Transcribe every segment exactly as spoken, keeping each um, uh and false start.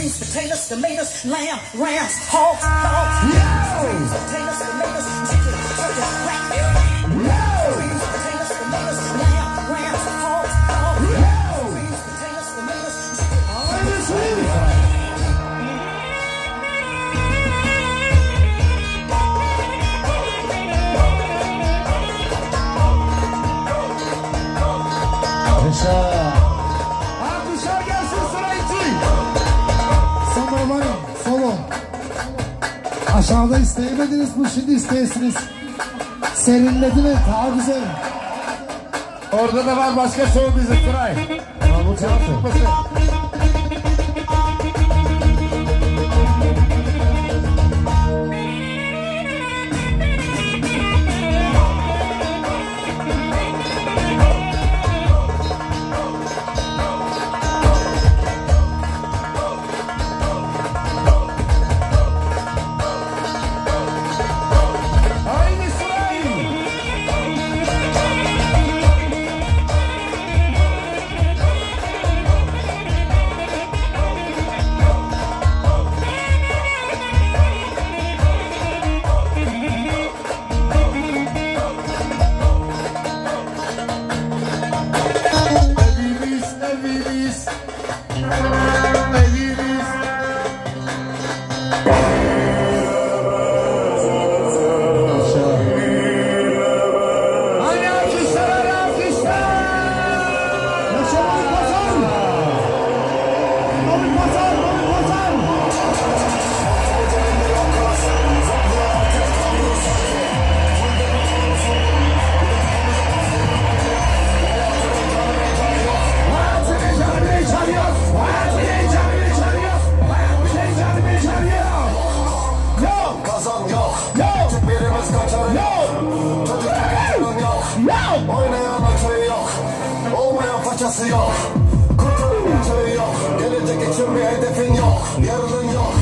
beans, potatoes, tomatoes, lamb, rams, hogs, dogs, beans, potatoes, tomatoes, chicken, turkey, black, beans, potatoes, tomatoes, lamb, rams, hogs, dogs, beans, potatoes, tomatoes, chicken. Alkışlar gelsin sıra için. Samarmani solo. Aşağıda isteyemediniz bu şimdi isteyesiniz. Serinlediniz daha güzel. Orada da var başka show bizi Turay. Bu tarafı. Oynayan açığı yok, olmayan façası yok. Kurtarın açığı yok, gelecek için bir hedefin yok, yarının yok.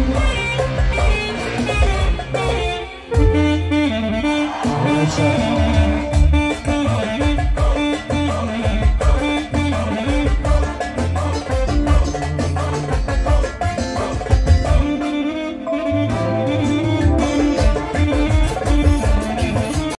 Yaşa.